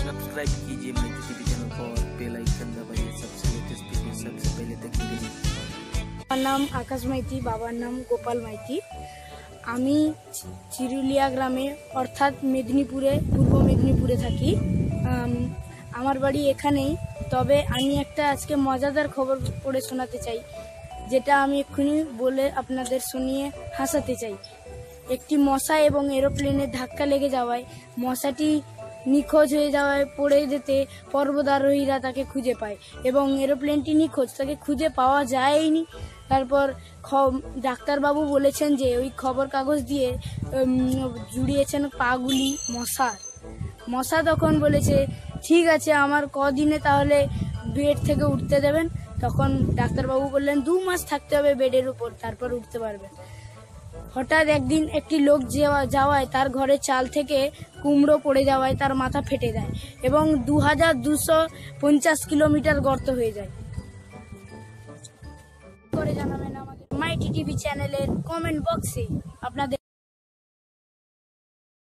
Subscribe कीजिए mighty TV channel को और बेल आइकन दबाइए सबसे लेटेस्ट वीडियो सबसे पहले देखने के लिए। আমার নাম আকাশ মাইতি, বাবার নাম গোপাল মাইতি। আমি চিরুলিয়া গ্রামে অর্থাৎ মেদিনীপুরে, পূর্ব মেদিনীপুরে থাকি। আমার বাড়ি এখানেই। তবে আমি একটা আজকে মজাদার খবর পড়ে শোনাতে চাই, যেটা আমি এক্ষুনি বলে আপনাদের শুনিয়ে হাসাতে চাই। একটি মশা এবং এরোপ্লেনের ধাক্কা লেগে যাওয়ায় মশাটি নিখোঁজ হয়ে যাওয়ায় পড়ে যেতে পর্বতারোহীরা তাকে খুঁজে পায় এবং এরোপ্লেনটি নিখোঁজ, তাকে খুঁজে পাওয়া যায়নি। তারপর ডাক্তারবাবু বলেছেন যে ওই খবর কাগজ দিয়ে জুড়িয়েছেন পাগুলি মশা তখন বলেছে, ঠিক আছে আমার কদিনে তাহলে বেড থেকে উঠতে দেবেন। তখন ডাক্তারবাবু বললেন 2 মাস থাকতে হবে বেডের উপর, তারপর উঠতে পারবেন। হঠাৎ একদিন একটি লোক যাওয়ায় তার ঘরের চাল থেকে কুমড়ো পড়ে যাওয়ায় তার মাথা ফেটে যায় এবং 2250 কিলোমিটার গর্ত হয়ে যায়। করে জানাবেন আমাদের মাইটি টিভি চ্যানেলের কমেন্ট বক্সে আপনাদের।